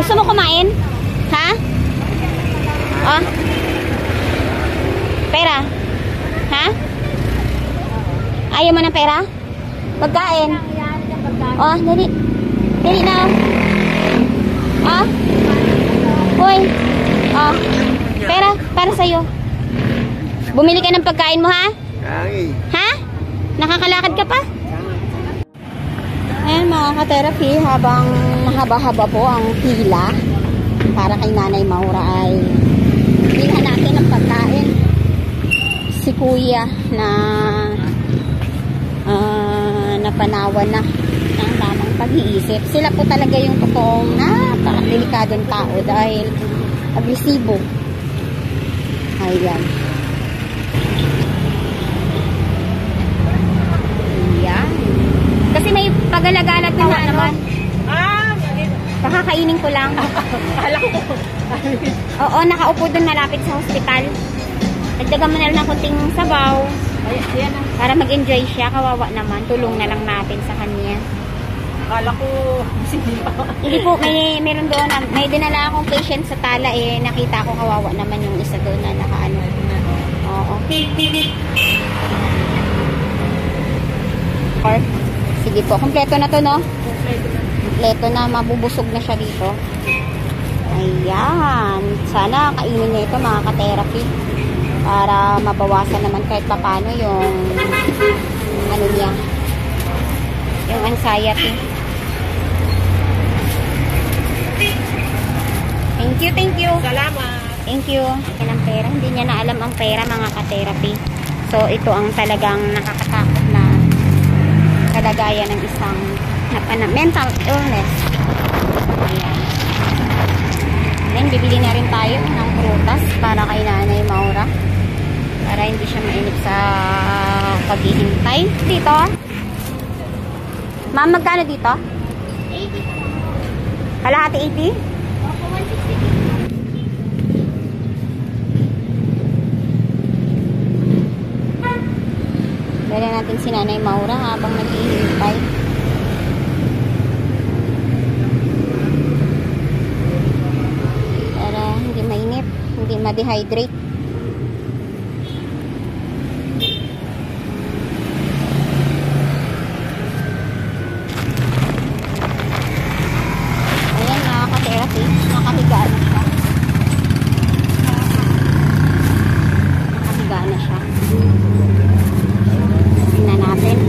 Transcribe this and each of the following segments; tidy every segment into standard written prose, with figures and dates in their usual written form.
Gusto mo kumain? Ha? Oh. Pera? Ha? Ayaw mo ng pera? Pagkain? Oh, dali. Dali na. Oh. Hoy. Oh. Pera, para sa'yo. Bumili ka ng pagkain mo, ha? Ha? Nakakalakad ka pa? Ayan mga ka-therapy, habang mahaba-haba po ang pila para kay Nanay Maura ay bilhan natin ng pagkain. Si Kuya na napanawan na ng tamang pag-iisip. Sila po talaga yung totoong napakadelikadong tao dahil agresibo. Ayan. Ayan. Kasi may pagalagalat na naman. Kakakainin ko lang. Oo, nakaupo dun malapit sa hospital. Nagdagan mo na lang ng kunting sabaw. Para mag-enjoy siya. Kawawa naman. Tulong na lang natin sa kanya. Akala ko, hindi po, meron doon. May dinala akong patient sa Tala eh. Nakita ko kawawa naman yung isa doon na nakaano. Oo. Sige po. Kompleto na to, no? Kompleto na. Mabubusog na siya dito. Ayan. Sana kainin niya ito mga ka-therapy. Para mabawasan naman kahit papano yung ano niya. Yung anxiety. Thank you. Salamat. Thank you. Yan ang pera. Hindi niya na alam ang pera mga ka-therapy. So, ito ang talagang nakakatakot na kalagayan ng isang mental illness. Ayan. Then, bibili na rin tayo ng prutas para kay Nanay Maura. Para hindi siya mainip sa paghihintay. Dito. Ma'am, magkano dito? 80. Kalahati 80? Opo, 160. Dala natin si Nanay Maura habang naghihintay. Para hindi mainip, hindi ma-dehydrate. Ayan, nakaka-therapy. Nakahiga na siya. Nakahiga na siya. Tingnan natin.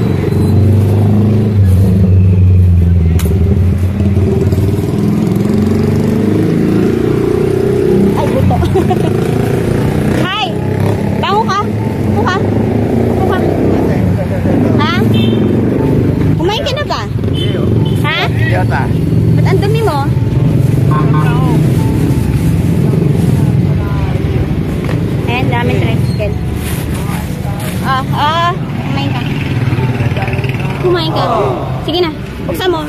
Ay, buto. Hi! Bango ka? Buka? Buka? Ha? Kumain ka na ba? Ha? Ba't ang dumi mo? Ayan, daming tricycle. Kumain ka. Kumain ka. Sige na, buksan mo.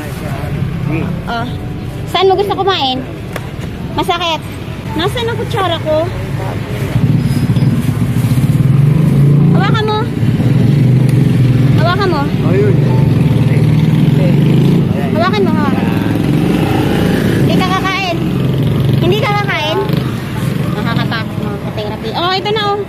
Saan mo gusto kumain? Masakit. Nasaan ang kutsara ko? Hawakan mo. Hawakan mo. Hawakan mo, hawakan. Hindi ka kakain. Hindi ka kakain? Nakakatakot mga ka-therapy. Oh, ito na oh.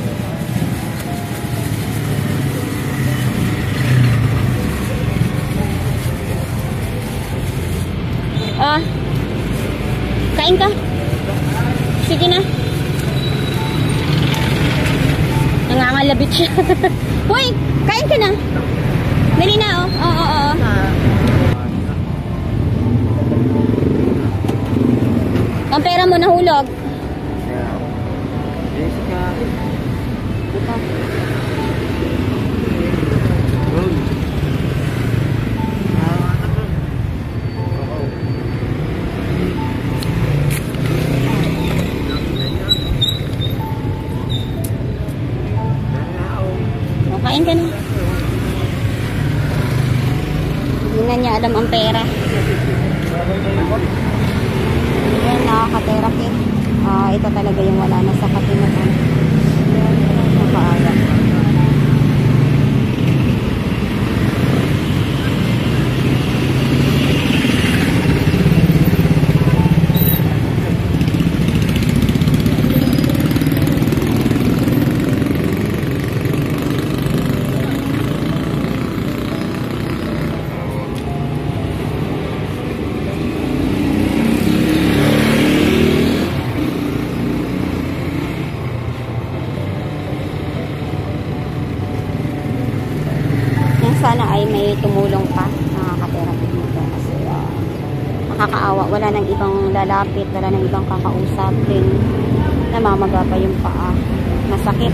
Kain ka. Sige na. Nangangalabit siya. Hoy, kain ka na. Dali na oh. Oo. Ang pera mo nahulog. Kain ka na. Hindi na niya alam ang pera. Ayan, nakaka-therapy. Ito talaga yung wala na sa katinutan. Nakaaga. ay may tumulong pa na ka-therapy dito. Kasi nakakaawa. Wala nang ibang lalapit, wala nang ibang kakausapin. Namamaga pa yung paa. Masakit.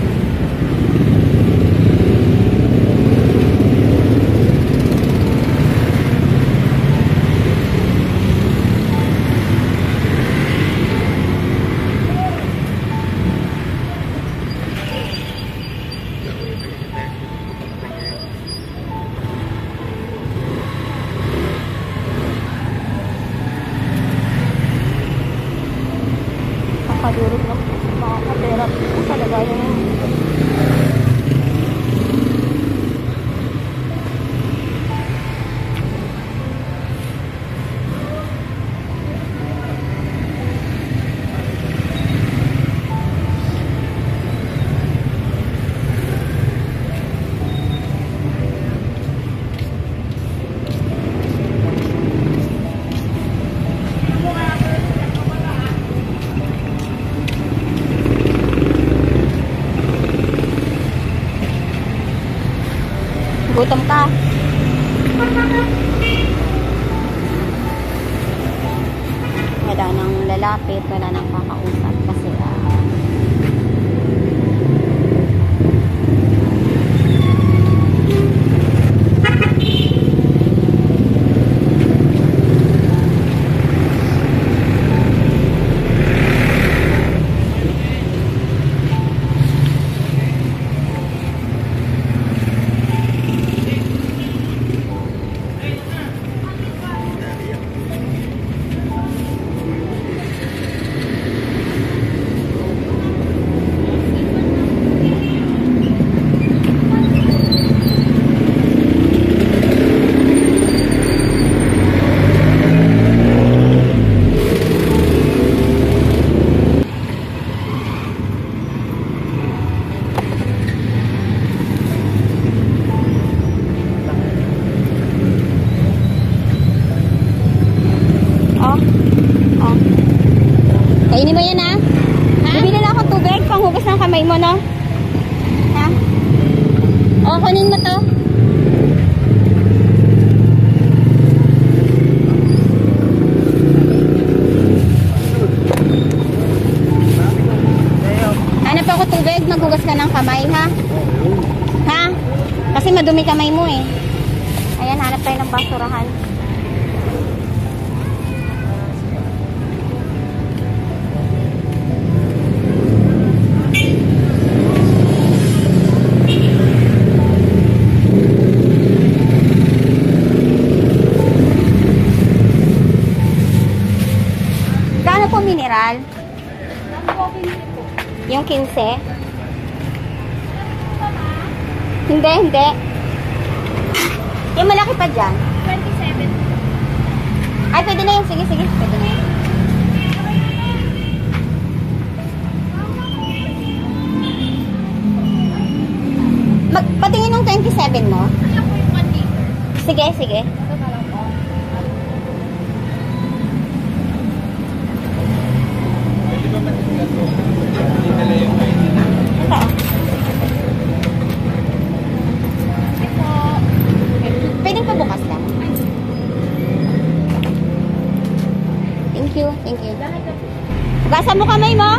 Nakadurog ng mga ka-therapy. Ang kalagayan ng gutom ka. Wala nang lalapit, wala nang kakausap kasi kainin mo yan, ha? Bibili na ako tubig, panghugas ng kamay mo, no? Ha? O, kunin mo to. Hanap ako tubig, maghugas ka ng kamay, ha? Ha? Kasi madumi kamay mo, eh. Ayan, hanap tayo ng basurahan. Mineral? Yung 15? Hindi, hindi. Yung malaki pa dyan? 27. Ay, pwede na yun. Sige, sige. Pwede na yun. Patingin ng 27 mo? Sige, sige. Pwedeng pa bukas lang. Thank you, thank you. Hugasan mo kamay mo.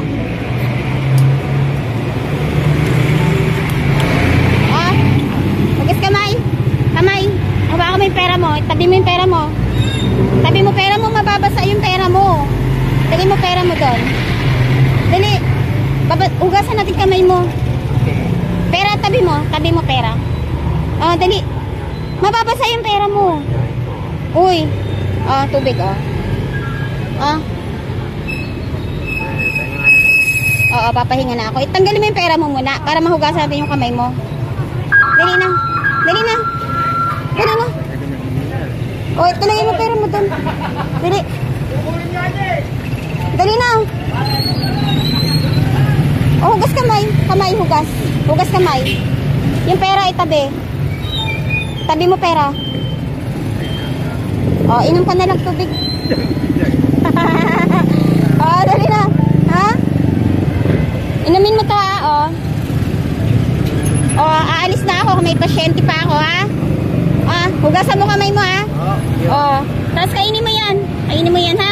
Ah, hugas kamay. Kamay. Hawakan mo yung pera mo. Tabi mo yung pera mo. Tabi mo pera mo, mababasa yung pera mo. Tabi mo pera mo doon. Dali. Hugasan natin kamay mo. Pera, tabi mo pera. Oh, dali. Mababasa yung pera mo. Uy. Tubig, Oo, papahinga na ako. Tanggalin mo yung pera mo muna para mahugasan natin yung kamay mo. Dali na. Dali na. Dali na. Oh, talagay mo pera mo doon. Dali. Dali na. Oh, hugas kamay. Kamay, hugas. Hugas kamay. Yung pera itabi. Tabi mo pera. Oh, inom ka na lang tubig. Oh, dali na. Ha? Inumin mo to, ha? Oh. Oh, aalis na ako. May pasyente pa ako, ha? Hugasan mo kamay mo, ha? Oo. Tapos kainin mo yan. Kainin mo yan, ha?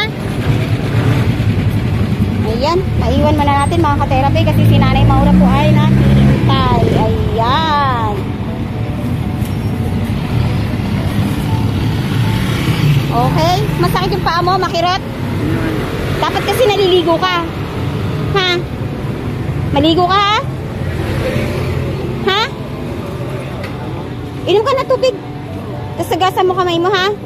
Ayan. Naiwan mo na natin mga ka-therapy kasi si Nanay Maura po ay naghihintay. Ayan. Okay. Masakit yung paa mo, makirot? Dapat kasi naliligo ka. Ha? Maligo ka, ha? Ha? Inom ka na tubig. Tapos sagasan mo kamay mo, ha?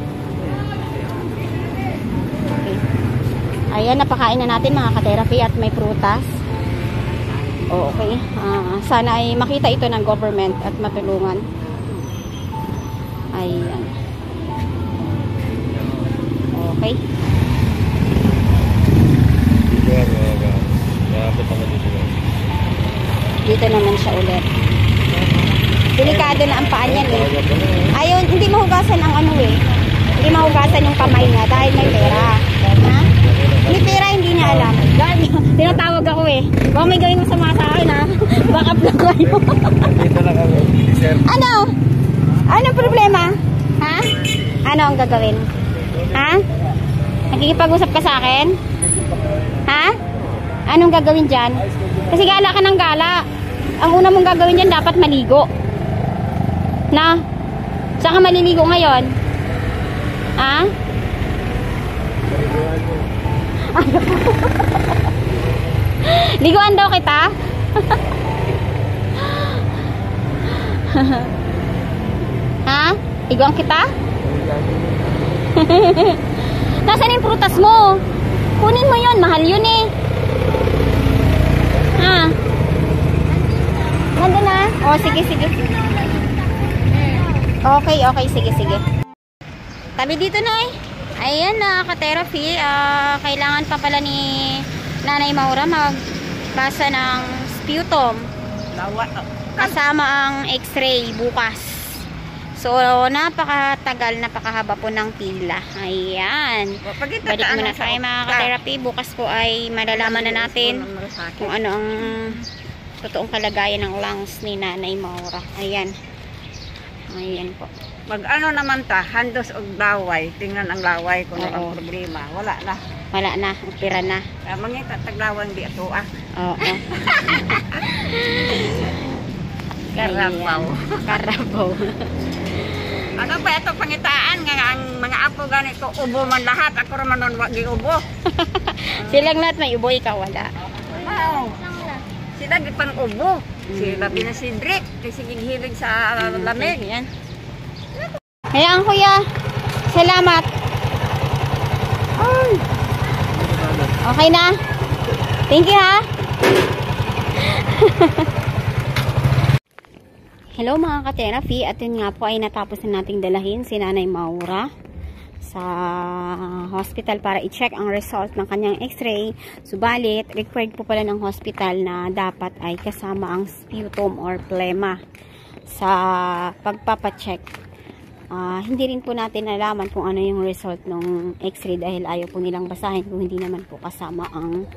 Okay. Ayan, napakain na natin mga ka-therapy at may prutas. Okay. Sana ay makita ito ng government at matulungan. Ayan. Okay. Dito naman siya ulit. Delikado na ang paa niyan eh. Ayun, hindi mahugasan ang ano eh. Hindi mahugasan yung kamay niya dahil may pera. Ha? May pera, hindi niya alam. Tinatawag ako eh. Baka may gawin mo sa mga sa akin ha. Backup lang kayo. Dito lang ako, sir. Ano? Anong problema? Ha? Ano ang gagawin? Ha? Nakikipag-usap ka sa akin? Ha? Anong gagawin dyan? Kasi gala ka ng gala. Ang una mong gagawin dyan, dapat maligo. Na? Saan ka maliligo ngayon? Ha? Liguan daw kita? Ha? Liguan kita? Nasaan yung prutas mo? Kunin mo yun, mahal yun eh. Ha? Nandun na? O, sige, sige. Okay, okay, sige, sige. Tabi dito na eh. Ayan na, ka-therapy. Kailangan pa pala ni Nanay Maura magbasa ng sputum. Kasama ang x-ray bukas. So, napakatagal, napakahaba po ng pila. Ayan. Balik muna sa mga ka-therapy. Bukas po ay malalaman na natin kung ano ang totoong kalagayan ng lungs ni Nanay Maura. Ayan. Ayan po. Mag-ano naman ta, handos og laway. Tingnan ang laway kung ano ang problema. Wala na. Wala na, opera na. Mangita taglawang di ato ah. Oo. Karabaw. Karabaw. Ano ba ito pangitaan nga ang mga apo ganito ubo man lahat. Ako raman nun wag ubo. Silang lahat may ubo, ikaw wala. Wow. Sila gipang ubo. Sila binasidrik. Kasi hilig sa lamig. Yan. Ayan kuya. Salamat. Ay. Okay na. Thank you ha. Hello mga ka-therapy. At yun nga po ay natapos na nating dalahin si Nanay Maura sa hospital para i-check ang result ng kanyang x-ray. Subalit, required po pala ng hospital na dapat ay kasama ang sputum or plema sa pagpapacheck. Hindi rin po natin nalaman kung ano yung result ng x-ray dahil ayaw po nilang basahin kung hindi naman po kasama ang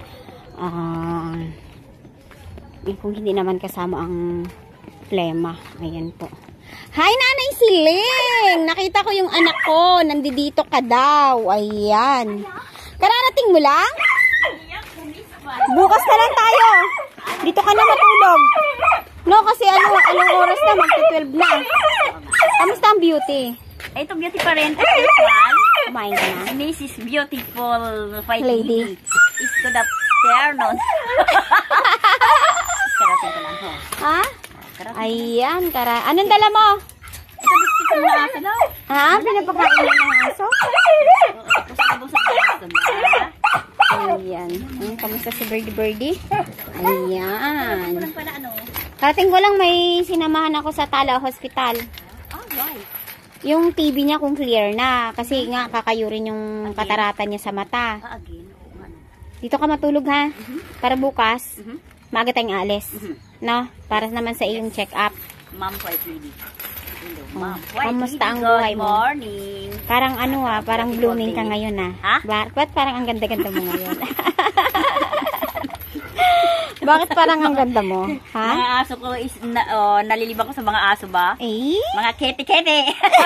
plema. Ayan po. Hi Nanay Siling! Nakita ko yung anak ko. Nandito ka daw. Ayan. Kararating mo lang? Bukas na lang tayo. Dito ka na matulog. No, kasi anong oras na? Magti-12 na. Kamusta ang beauty? Ito beauty pa rin. Kumain ka na? Mrs. Beautiful Fight Lady. Is to the Ternon. Karating ko lang ho. Ha? Ayan, anong dala mo? Ito biscuit ng mga aso daw. Ha? Pinapakain mo ng aso? Tapos sa aso ba? Ayan. Kamusta si Birdie? Ayan. Walang pala ano. Karating ko lang may sinamahan ako sa Tala Hospital. Oh, why? Yung TB niya kung clear na. Kasi nga kakayurin yung katarata niya sa mata. Again. Dito ka matulog ha? Para bukas, maaga tayong alis. No? Para naman sa iyong check-up. Ma'am, quite ready. Ma'am, Kamusta ang buhay mo? Good morning. Parang ano parang blooming ka ngayon Ha? Ba't parang ang ganda-ganda mo ngayon? Bakit parang ang ganda mo? Ha? Mga aso ko is, nalilibang ko sa mga aso ba? Eh? Mga kete-kete.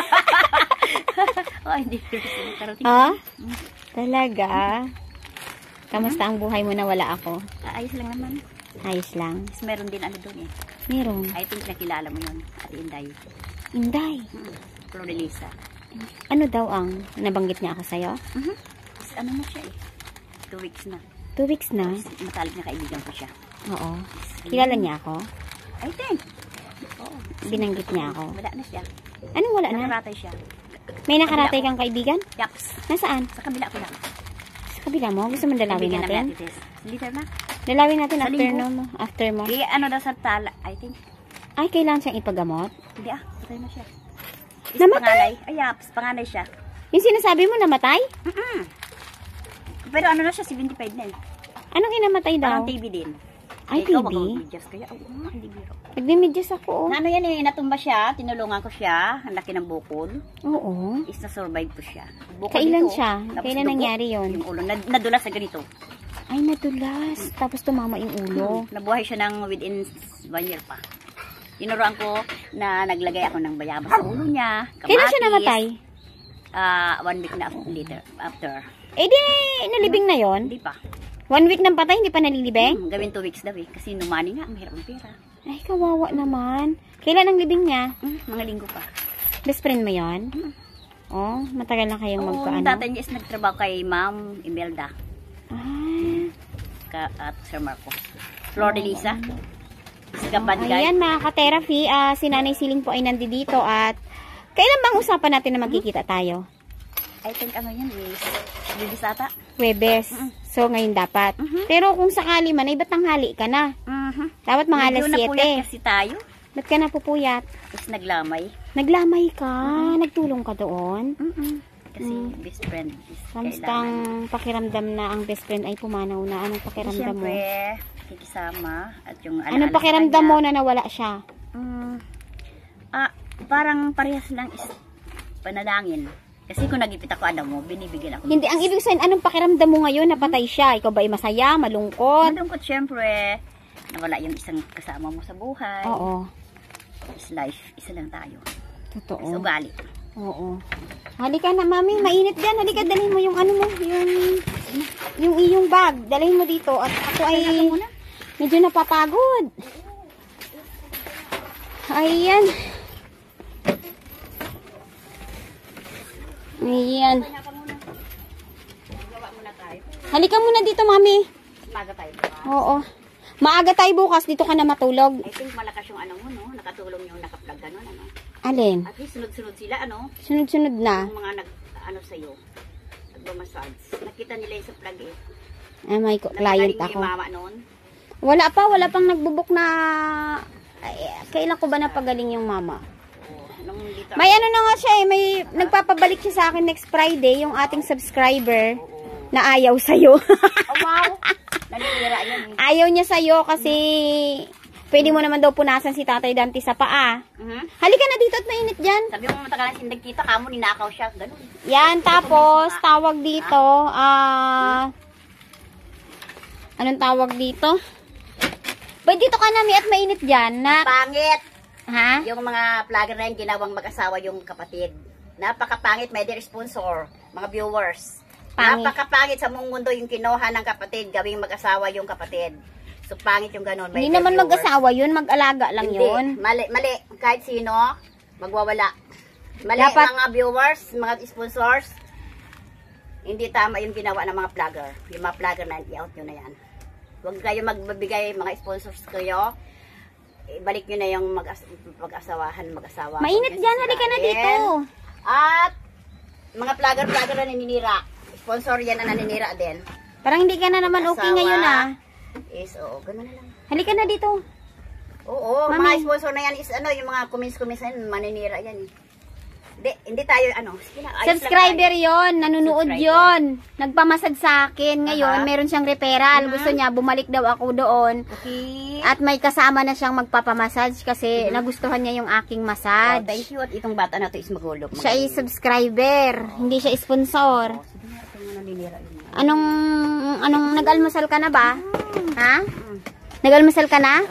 Oh, hindi. Ha? Talaga? Kamusta ang buhay mo na wala ako? Ayos lang naman. Ayos lang. Is, meron din ano doon eh. Meron. I think nakilala mo yun. Ate Inday. Inday. Florelisa. Ano daw ang nabanggit niya ako sa'yo? Is, ano na siya eh. 2 weeks na. 2 weeks na? Matalik na kaibigan ko siya. Oo. Kilala niya ako? I think. Oo. Binanggit niya ako? Wala na siya. Anong wala na? Nakaratay siya. May nakaratay kang kaibigan? Yaps. Nasaan? Sa kabila ko lang. Sa kabila mo? Gusto mo dalawin Kaibigan natin? Ate Tess. Liter na. Dalawin natin Sa after, linggo. no, after mo. Eh, ano daw sa tala, I think. Ay, kailangan siyang ipagamot? Hindi patay na siya. Is Namatay? Panganay. Ay, yaps, panganay siya. Yung sinasabi mo namatay? Pero ano na siya, 75 na eh. Anong inamatay daw? Parang TB din. Ay, Ikaw, TB? mag-videos kaya. Hindi biro. Nagme-medyas ako. Oh. Na ano yan eh, natumba siya, tinulungan ko siya, ang laki ng bukol. Oo. Is na-survive ko siya. Bukol Kailan ito, siya? tapos Kailan dugo, nangyari yun? Yung ulo, nadulas sa ganito. Ay, nadulas. Tapos tumama yung ulo. Nabuhay siya ng within 1 year pa. Tinuruan ko na naglagay ako ng bayabas sa ulo niya. Kailan siya namatay? 1 week na after. Eh di, nalibing na yon. Hindi pa. 1 week nang patay, hindi pa nalilibing? Gawin 2 weeks daw eh. Kasi numani nga, mahirap ang pera. Ay, kawawa naman. Kailan ang libing niya? Mga linggo pa. Best friend mo yon? Oh, matagal na kayong Oo, magkaano? yung tatay niya is nagtrabaho kay Ma'am Imelda Ah, at Sir Marcos. Florelisa. Si Kapadgay. ayan mga ka-therapy, si Nanay Siling po ay nandito at kailan bang usapan natin na magkikita tayo? I think ano yun is Bibis ata. Webes. So, ngayon dapat. Pero kung sakali man, ay ba't tanghali ka na? Dapat mga alas Medyo napuyat 7. kasi tayo. Ba't ka napupuyat? Tapos naglamay. Naglamay ka? Nagtulong ka doon? Kasi best friend is Kamusta kailangan. ang pakiramdam na ang best friend ay pumanaw na? Anong pakiramdam mo? Siyempre, kikisama. At yung Anong pakiramdam mo na nawala siya? Parang parehas lang is panalangin. Kasi kung nagipit ako, ano mo, binibigyan ako. Hindi, ang ibig sabihin, anong pakiramdam mo ngayon na patay siya? Ikaw ba ay masaya, malungkot? Malungkot, syempre. Nawala yung isang kasama mo sa buhay. Oo. Is life, isa lang tayo. Totoo. Is ugali. Oo. Halika na, mami. Mainit dyan. Halika, dalhin mo yung ano mo. Yung iyong bag. Dalhin mo dito. At ako ay medyo napapagod. Ayan. Ayan. Halika muna dito, mami. Maga tayo. Oo. Maaga tayo bukas. Dito ka na matulog. I think malakas yung ano mo, no? Nakatulong yung nakaplug ganun, ano? Alin? At least sunod-sunod sila, ano? Sunod-sunod na. Yung mga ano sa'yo. Nagmamassage. Nakita nila yung sa plug eh. Ay, may client Nagaling ako. yung mama noon. Wala pang nagbubuk na... Ay, kailan ko ba napagaling yung mama? Nung dito May ano na nga siya eh, may nagpapabalik siya sa akin next Friday, yung ating subscriber na ayaw sa'yo. Oh, wow! Nanitira yan eh. Ayaw niya sa'yo kasi pwede mo naman daw punasan si Tatay Dante sa paa. Halika na dito at mainit dyan. Sabi mo matagalan si nagkita, kamo ninakaw siya. Ganun. Yan, tapos tawag dito, anong tawag dito? Pwede dito ka nami at mainit dyan na, Pangit! ha? Yung mga vlogger na yung ginawang mag-asawa yung kapatid. Napakapangit, may dear sponsor, mga viewers. Pangit. Napakapangit sa buong mundo yung kinuha ng kapatid, gawing mag-asawa yung kapatid. So, pangit yung ganun. Hindi naman mag-asawa yun, mag-alaga lang Hindi. yun. Mali, mali. Kahit sino, magwawala. Mali Dapat- mga viewers, mga sponsors. Hindi tama yung ginawa ng mga vlogger. Yung mga vlogger na i-out nyo na yan. Huwag kayo magbibigay, mga sponsors kayo. Ibalik nyo na yung mag-asawahan, mag-asawa. Mainit Huwag nyo dyan, halika na sisirain. dito. At mga vlogger na naninira. Sponsor yan na naninira din. Parang hindi ka na naman okay Asawa. ngayon Is, oo, gano'n na lang. Halika na dito. Oo, Mami. mga sponsor na yan is ano, yung mga comments na yan, maninira yan eh. Hindi tayo ano, sige na, ayos lang Subscriber tayo. yon, nanonood Subscriber. yon. Nagpamasad sa akin. Ngayon, Aha. meron siyang referral. Gusto niya, bumalik daw ako doon. Okay. At may kasama na siyang magpapamassage kasi nagustuhan niya yung aking Oh, massage. thank you. At itong bata na to is magulog. Siya ay subscriber. Hindi siya sponsor. Sige na, ito yung naninira yun. Anong nag-almusal ka na ba? Ha? Nag-almusal ka na?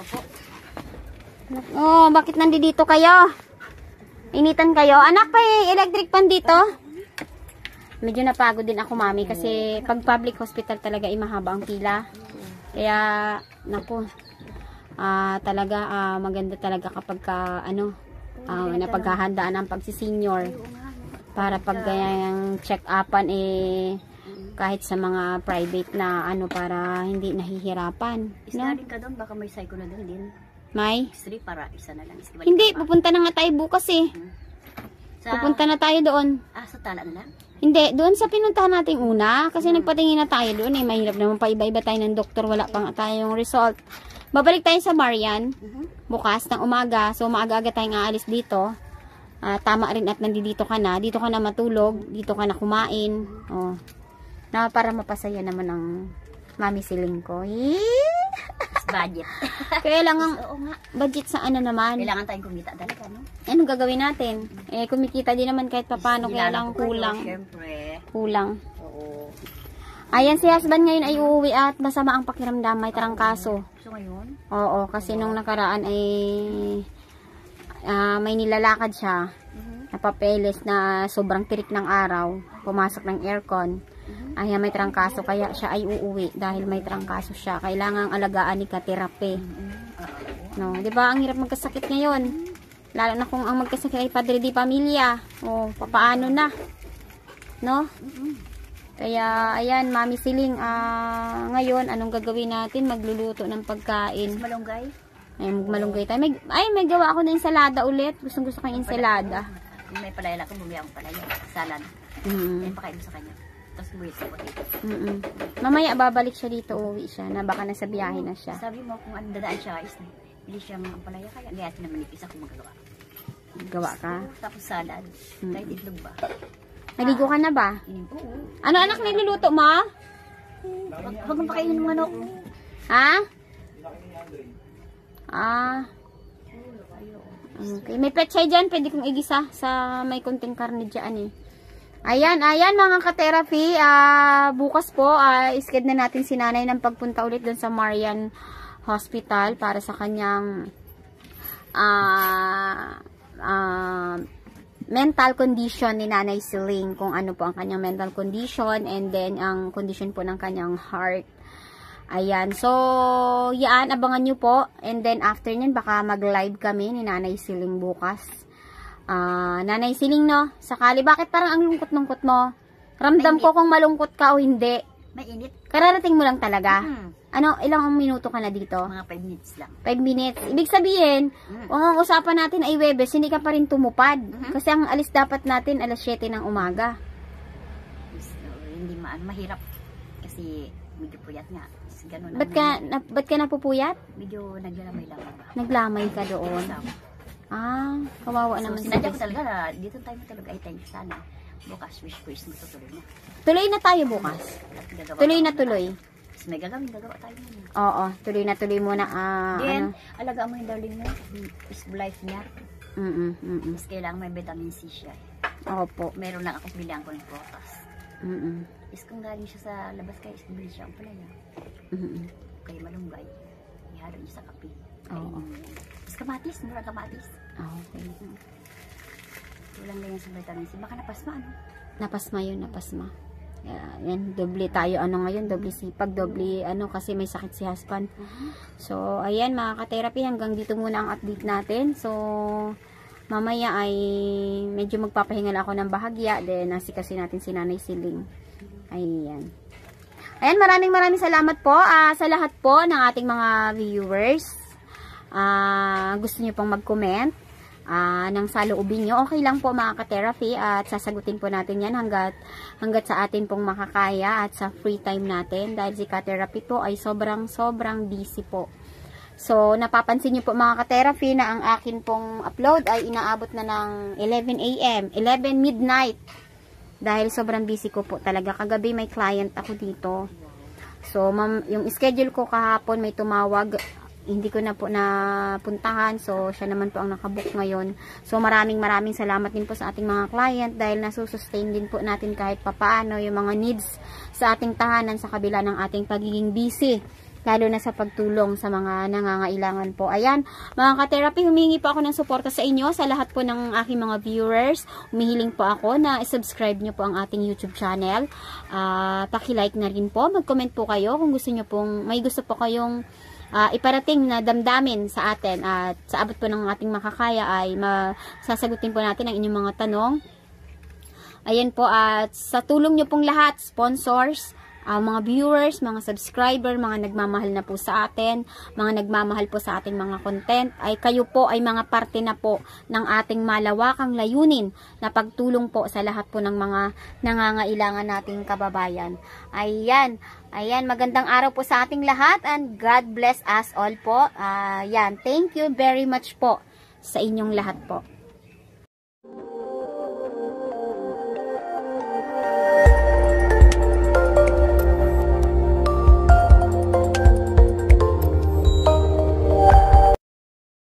Oh, bakit nandito kayo? Initan kayo? Anak, pa electric pan dito? Medyo napagod din ako, mami, kasi pag public hospital talaga mahaba ang pila. Kaya, naku, talaga, maganda talaga kapag napaghahandaan ang pagsisenior. Para pag yung check-upan, kahit sa mga private na, para hindi nahihirapan. Isa rin ka doon, baka may psycho na doon din. May? X-ray para isa na lang. Hindi, pupunta na nga tayo bukas eh. Pupunta na tayo doon. Sa tala na lang? Hindi, doon sa pinuntahan natin una. Kasi nagpatingin na tayo doon eh. Mahirap naman pa iba-iba tayo ng doktor. Wala pa nga tayong result. Babalik tayo sa Marian. Bukas ng umaga. So, maaga-aga tayong aalis dito. Tama rin at nandito ka na. Dito ka na matulog. Dito ka na kumain. Oh. Para mapasaya naman ang mami siling ko. Budget. Kailangan Oo nga. budget sa ano naman. Kailangan tayong kumita talaga, no? Anong gagawin natin? Kumikita din naman kahit papano, kaya lang kulang. Siyempre. Kulang. Oo. Ayan, si husband ngayon ay uuwi at masama ang pakiramdam, may trangkaso. So ngayon? Oo, kasi nung nakaraan ay may nilalakad siya. Napapeles na sobrang tirik ng araw. Pumasok ng aircon. Ay, may trangkaso, kaya siya ay uuwi dahil may trangkaso siya. Kailangang alagaan ni ka-therapy. No, 'di ba? Ang hirap magkasakit ngayon. Lalo na kung ang magkasakit ay padre di pamilya. O, papaano na? No? Kaya, ayan, Mami Siling, ngayon, anong gagawin natin? Magluluto ng pagkain. Malunggay? Ay, malunggay tayo. May gawa ako ng ensalada ulit. Gusto ko yung ensalada. Kung may palaya lang, bumili akong palaya. Salad. May pakain mo sa kanya. Tapos buwis sa potato. Mamaya, babalik siya dito. Uwi siya na baka nasa biyahe na siya. Sabi mo, kung ano dadaan siya, bili siya mga palaya. Kaya gayatin naman ipis ako magagawa. Gawa ka? Tapos salad. Kahit itlog ba? Naligo ka na ba? Oo. Ano anak niluluto mo? Huwag mong pakainin ng manok. Ha? Okay. May pechay dyan. Pwede kong igisa sa may konting karne dyan eh. Ayan mga ka-therapy. Bukas po, isked na natin si nanay ng pagpunta ulit dun sa Marian Hospital para sa kanyang mental condition ni Nanay Siling, kung ano po ang kanyang mental condition, and then ang condition po ng kanyang heart. Ayan, so yan, abangan nyo po, and then after nyan baka mag-live kami ni Nanay Siling bukas. Nanay Siling, no, sakali, bakit parang ang lungkot-lungkot mo? Ramdam ko kung malungkot ka o hindi. May init. Kararating mo lang talaga. Ano, ilang minuto ka na dito? Mga 5 minutes lang. 5 minutes. Ibig sabihin, kung ang usapan natin ay Webes, hindi ka pa rin tumupad. Kasi ang alis dapat natin alas 7 ng umaga. Hindi mahirap. Kasi medyo puyat nga. Ganun Ba't ka napupuyat? Medyo naglamay-lamay ba? Naglamay ka doon. Kawawa naman. Sinadya ko talaga na dito tayo matulog. Ay, thank you sana. Bukas, wish matutuloy na. Tuloy na tayo bukas. Tuloy na tuloy. May gagawa tayo muna. Oo, tuloy na tuloy muna. Then, alagaan mo yung darling mo. Is life niya. Mas kailangan may vitamin C siya. Opo. Meron lang ako, bilihan ko ng protas. Is kung galing siya sa labas kayo, is bili siya ang palaya. Kaya malunggay. Ihalo niya sa kape. Oo. Is kamatis, murang kamatis. Okay. Walang ganyan sa vitamin C. Baka napasma, ano? Napasma yun, napasma. Yan, doble tayo ngayon, doble sipag, doble kasi may sakit si husband. So, ayan mga ka-therapy, hanggang dito muna ang update natin. So, mamaya ay medyo magpapahingal ako ng bahagya, then nasikasin natin si Nanay Siling. Ayan. Ayan, maraming salamat po sa lahat po ng ating mga viewers. Gusto niyo pong mag-comment ng saloobin nyo, okay lang po mga ka-therapy, at sasagutin po natin yan hanggat sa atin pong makakaya at sa free time natin, dahil si ka-therapy po ay sobrang busy po. So, napapansin nyo po mga ka-therapy na ang akin pong upload ay inaabot na ng 11 AM, 11 midnight, dahil sobrang busy ko po talaga. Kagabi may client ako dito. So, yung schedule ko kahapon may tumawag, hindi ko na po napuntahan. So, siya naman po ang nakabook ngayon. So, maraming salamat din po sa ating mga client dahil nasusustain din po natin kahit papaano yung mga needs sa ating tahanan sa kabila ng ating pagiging busy. lalo na sa pagtulong sa mga nangangailangan po. Ayan, mga ka-therapy, humingi po ako ng suporta sa inyo, sa lahat po ng aking mga viewers. Humihiling po ako na subscribe nyo po ang ating YouTube channel. Paki-like na rin po, mag-comment po kayo kung gusto nyo pong, may gusto po kayong iparating na damdamin sa atin, at sa abot po ng ating makakaya ay masasagutin po natin ang inyong mga tanong. Ayan po, at sa tulong nyo pong lahat, sponsors, mga viewers, mga subscriber, mga nagmamahal na po sa atin, mga nagmamahal po sa ating mga content, ay kayo po ay mga parte na po ng ating malawakang layunin na pagtulong po sa lahat po ng mga nangangailangan nating kababayan. Ayan, magandang araw po sa ating lahat, and God bless us all po. Ayan, thank you very much po sa inyong lahat po.